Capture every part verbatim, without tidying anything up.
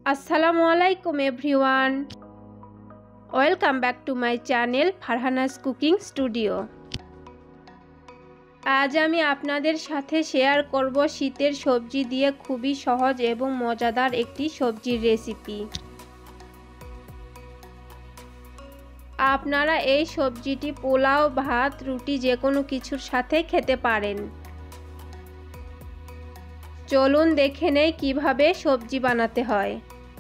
আসসালামু আলাইকুম everyone, welcome back to my channel Farhana's cooking studio. আজ আমি আপনাদের সাথে শেয়ার করব শীতের সবজি দিয়ে খুবই সহজ এবং মজাদার একটি সবজির রেসিপি। আপনারা এই সবজিটি পোলাও, ভাত, রুটি যে কোনো কিছুর সাথে খেতে পারেন। চলুন দেখে নেই কিভাবে সবজি বানাতে হয়।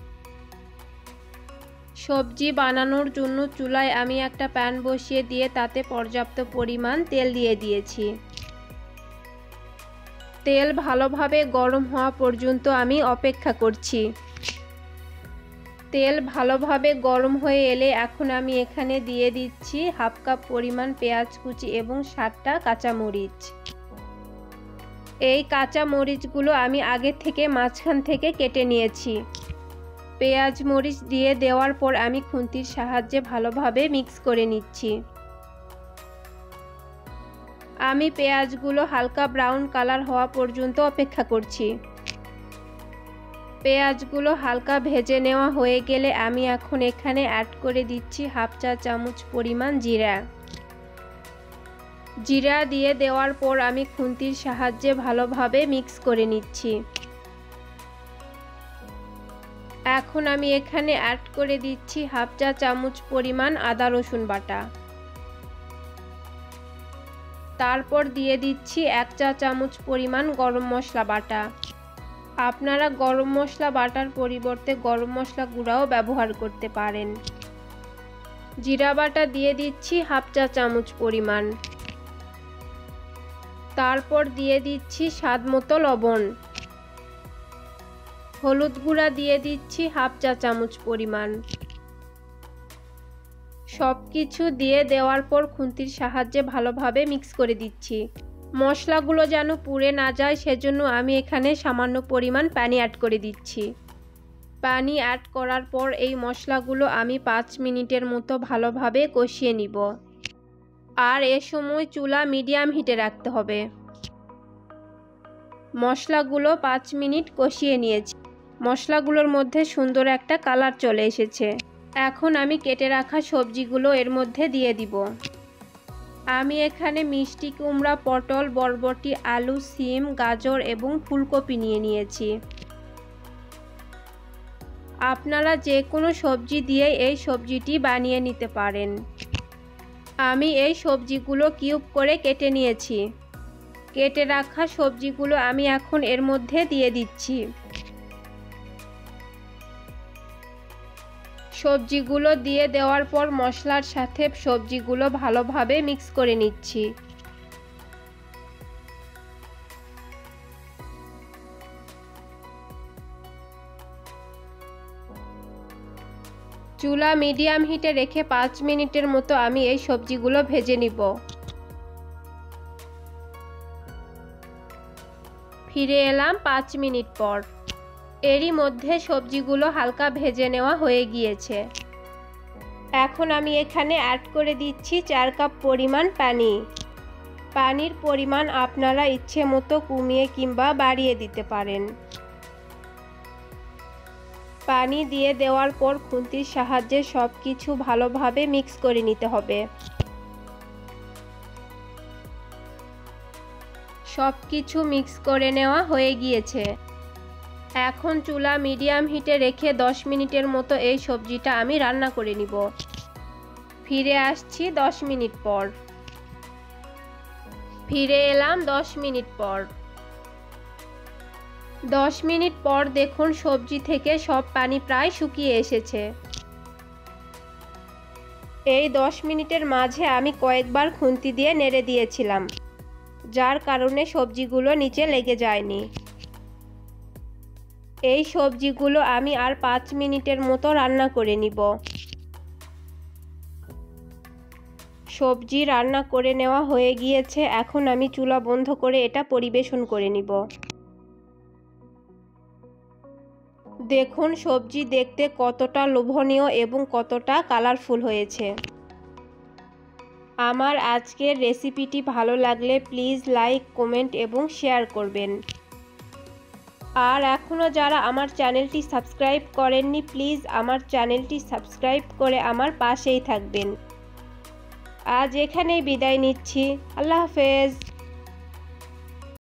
সবজি বানানোর জন্য চুলায় আমি একটা প্যান বসিয়ে দিয়ে তাতে পর্যাপ্ত পরিমাণ তেল দিয়ে দিয়েছি। তেল ভালোভাবে গরম হওয়া পর্যন্ত আমি অপেক্ষা করছি। তেল ভালোভাবে গরম হয়ে এলে এখন আমি এখানে দিয়ে দিচ্ছি হাফ কাপ পরিমাণ পেঁয়াজ কুচি এবং ষাটটা কাঁচামরিচ। এই কাঁচা মরিচগুলো আমি আগে থেকে মাঝখান থেকে কেটে নিয়েছি। পেঁয়াজ মরিচ দিয়ে দেওয়ার পর আমি খুন্তির সাহায্যে ভালোভাবে মিক্স করে নিচ্ছি। আমি পেঁয়াজগুলো হালকা ব্রাউন কালার হওয়া পর্যন্ত অপেক্ষা করছি। পেঁয়াজগুলো হালকা ভেজে নেওয়া হয়ে গেলে আমি এখন এখানে অ্যাড করে দিচ্ছি হাফ চা চামচ পরিমাণ জিরা। জিরা দিয়ে দেওয়ার পর আমি খুন্তির সাহায্যে ভালোভাবে মিক্স করে নিচ্ছি। এখন আমি এখানে অ্যাড করে দিচ্ছি হাফ চা চামচ পরিমাণ আদা রসুন বাটা। তারপর দিয়ে দিচ্ছি এক চা চামচ পরিমাণ গরম মশলা বাটা। আপনারা গরম মশলা বাটার পরিবর্তে গরম মশলা গুঁড়াও ব্যবহার করতে পারেন। জিরা বাটা দিয়ে দিচ্ছি হাফ চা চামচ পরিমাণ। তারপর দিয়ে দিচ্ছি স্বাদ মতো লবণ। হলুদ গুঁড়া দিয়ে দিচ্ছি হাফ চা চামচ পরিমাণ। সব কিছু দিয়ে দেওয়ার পর খুন্তির সাহায্যে ভালোভাবে মিক্স করে দিচ্ছি। মশলাগুলো যেন পুড়ে না যায় সেজন্য আমি এখানে সামান্য পরিমাণ পানি অ্যাড করে দিচ্ছি। পানি অ্যাড করার পর এই মশলাগুলো আমি পাঁচ মিনিটের মতো ভালোভাবে কষিয়ে নিব। আর এ সময় চুলা মিডিয়াম হিটে রাখতে হবে। মশলাগুলো পাঁচ মিনিট কষিয়ে নিয়েছি। মশলাগুলোর মধ্যে সুন্দর একটা কালার চলে এসেছে। এখন আমি কেটে রাখা সবজিগুলো এর মধ্যে দিয়ে দিব। আমি এখানে মিষ্টি কুমড়া, পটল, বরবটি, আলু, সিম, গাজর এবং ফুলকপি নিয়ে নিয়েছি। আপনারা যে কোনো সবজি দিয়ে এই সবজিটি বানিয়ে নিতে পারেন। আমি এই সবজিগুলো কিউব করে কেটে নিয়েছি। কেটে রাখা সবজিগুলো আমি এখন এর মধ্যে দিয়ে দিচ্ছি। সবজিগুলো দিয়ে দেওয়ার পর মশলার সাথে সবজিগুলো ভালোভাবে মিক্স করে নিচ্ছি। চুলা মিডিয়াম হিটে রেখে পাঁচ মিনিটের মতো আমি এই সবজিগুলো ভেজে নিব। ফিরে এলাম পাঁচ মিনিট পর। এরই মধ্যে সবজিগুলো হালকা ভেজে নেওয়া হয়ে গিয়েছে। এখন আমি এখানে অ্যাড করে দিচ্ছি চার কাপ পরিমাণ পানি। পানির পরিমাণ আপনারা ইচ্ছে মতো কমিয়ে কিংবা বাড়িয়ে দিতে পারেন। পানি দিয়ে দেওয়ার পর খুন্তির সাহায্যে সব কিছু ভালোভাবে মিক্স করে নিতে হবে। সব কিছু মিক্স করে নেওয়া হয়ে গিয়েছে। এখন চুলা মিডিয়াম হিটে রেখে দশ মিনিটের মতো এই সবজিটা আমি রান্না করে নিব। ফিরে আসছি দশ মিনিট পর। ফিরে এলাম দশ মিনিট পর। দশ মিনিট পর দেখুন সবজি থেকে সব পানি প্রায় শুকিয়ে এসেছে। এই দশ মিনিটের মাঝে আমি কয়েকবার খুন্তি দিয়ে নেড়ে দিয়েছিলাম, যার কারণে সবজিগুলো নিচে লেগে যায়নি। এই সবজিগুলো আমি আর পাঁচ মিনিটের মতো রান্না করে নিব। সবজি রান্না করে নেওয়া হয়ে গিয়েছে। এখন আমি চুলা বন্ধ করে এটা পরিবেশন করে নিব। দেখুন সবজি দেখতে কতটা লোভনীয় এবং কতটা কালারফুল হয়েছে। আমার আজকের রেসিপিটি ভালো লাগলে প্লিজ লাইক, কমেন্ট এবং শেয়ার করবেন। আর এখনও যারা আমার চ্যানেলটি সাবস্ক্রাইব করেননি প্লিজ আমার চ্যানেলটি সাবস্ক্রাইব করে আমার পাশেই থাকবেন। আজ এখানেই বিদায় নিচ্ছি। আল্লাহ হাফেজ।